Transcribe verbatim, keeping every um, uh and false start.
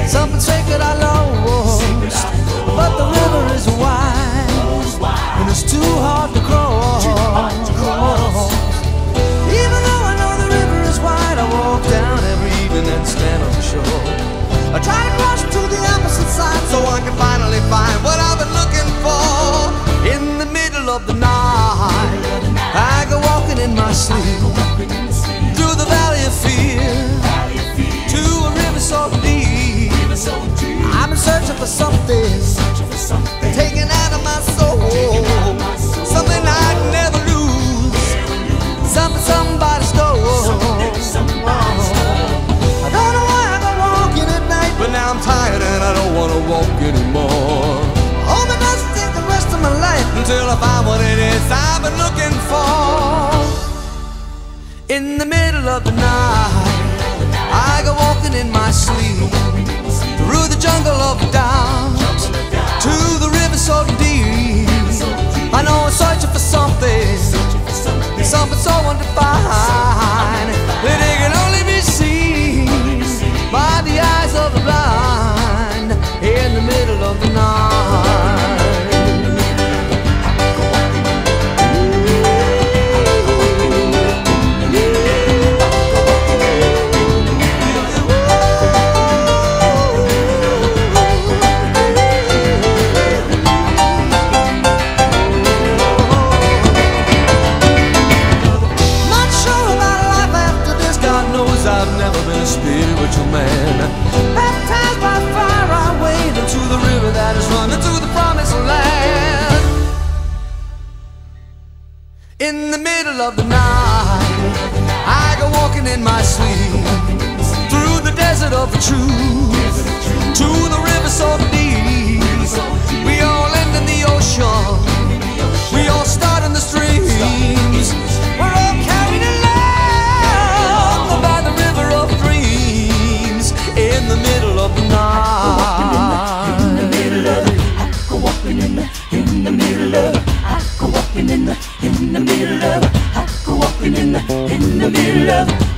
something sacred I lost, but the river is wide, and it's too hard to cross. Even though I know the river is wide, I walk down every evening and stand on the shore. I try to cross to the opposite side so I can finally find what I've been looking for. In the middle of the night, I go walking in my sleep through the valley of fear to a river so deep. I've been searching for something taken out of my soul, something I'd never lose, something somebody stole. I don't know why I go walking at night, but now I'm tired and I don't want to walk anymore. Hope it doesn't take the rest of my life until I find what it is I've been looking for. In the middle of the night, I go walking in my sleep through the jungle of doubt to the river so deep. I know I'm searching for something, something so undefined that it can only be seen by the eyes of the blind. In the middle of the night, I've never been a spiritual man. Baptized by fire, I wade into the river that is running to the promised land. In the middle of the night, I go walking in my sleep through the desert of the truth to the river so deep. We all end in the ocean, we all start in the streams. We're all carried along by the river of dreams. In the middle of the night, in the middle of it, I go walking in the, in the middle of it, I go walking in the, in the middle of it, I go walking in the, in the middle of it.